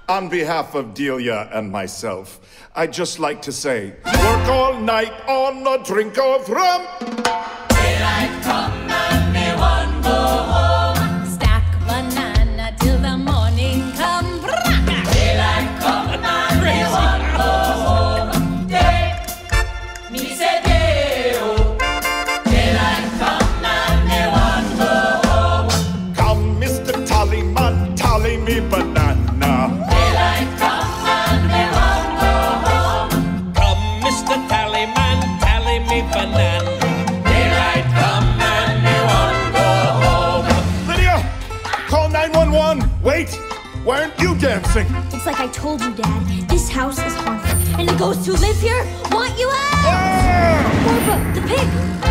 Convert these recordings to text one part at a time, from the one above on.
On behalf of Delia and myself, I'd just like to say, work all night on a drink of rum. Daylight come and me one go home. Stack banana till the morning come. Daylight come and me one go home. Day, me say day, oh. Daylight come and me one go home. Come, Mr. Tallyman, tally me banana. Daylight come and me one go home. Come, Mr. Tallyman, tally me banana. Daylight come and me one go home. Lydia, call 911. Wait, why aren't you dancing? It's like I told you, Dad. This house is haunted. And the ghosts who live here want you out! Ah! Barbara, the pig!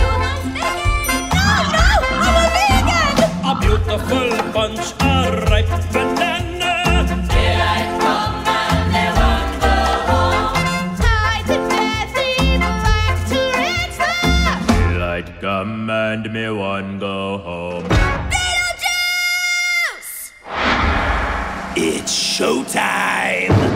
No, I'm a vegan! A beautiful bunch of ripe banana. Daylight come and me one go home. Tied to Bessie, back to Rexha. Daylight come and me one go home. Beetlejuice! It's showtime.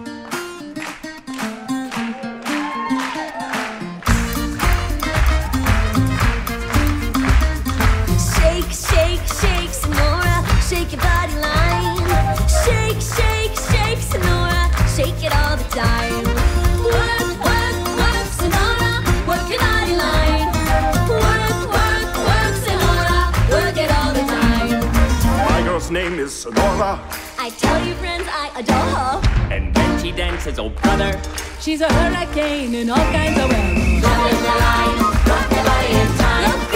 Shake, shake, shake, Sonora, shake your body line. Shake, shake, shake, Sonora, shake it all the time. Work, work, work, Sonora, work your body line. Work, work, work, Sonora, work it all the time. My girl's name is Sonora. I tell you, friends, I adore her. And when she dances, oh brother, She's a hurricane in all kinds of ways. Drop in the line, rock your body in time. Look